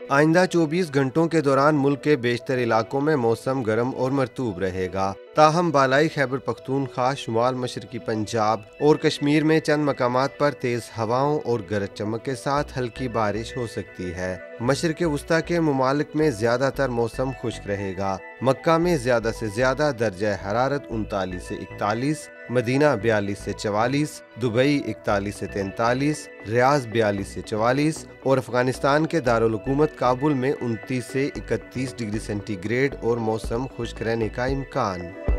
आइंदा 24 घंटों के दौरान मुल्क के बेशतर इलाकों में मौसम गर्म और मरतूब रहेगा। ताहम बालाई खैबर पख्तूनख्वा, शुमाल मशरकी पंजाब और कश्मीर में चंद मकामात पर तेज़ हवाओं और गरज चमक के साथ हल्की बारिश हो सकती है। मशरक़ वस्ता के ममालिक में ज़्यादातर मौसम खुश्क रहेगा। मक्का में ज़्यादा से ज़्यादा दर्जा हरारत 39 से 41, मदीना 42 से 44, दुबई 41 से 43, रियाज 42 से 44 और अफगानिस्तान के दारुल हुकूमत काबुल में 29 से 31 डिग्री सेंटीग्रेड और मौसम खुश्क रहने का इम्कान।